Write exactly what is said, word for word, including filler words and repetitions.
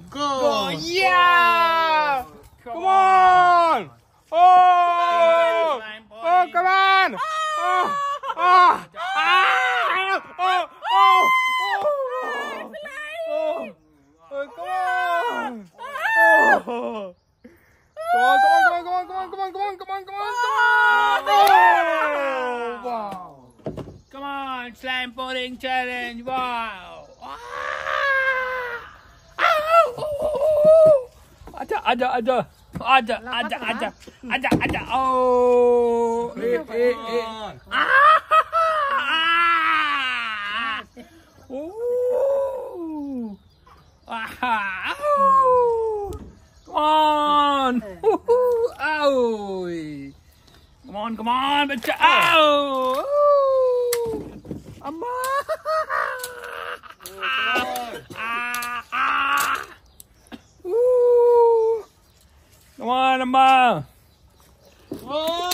Go. Oh, yeah. Come Come on. Oh. Oh, come on. Oh. Oh. Ah. Oh. Oh. Oh. Oh. Oh, come on. Oh. Come on, come on, come on, come on, come on, come on, come on, come on, come on. Oh. Wow. Come on, slime pudding challenge. Wow. Ada, ada, ada. Ada, ada, ada. Ada, ada. Oh. Eh, eh, eh. Ah. Oh. Ah. Come on. Ow. Come on, come on. Baca. Ow. Amma. Ah, ah. Come on, Amma. Oh.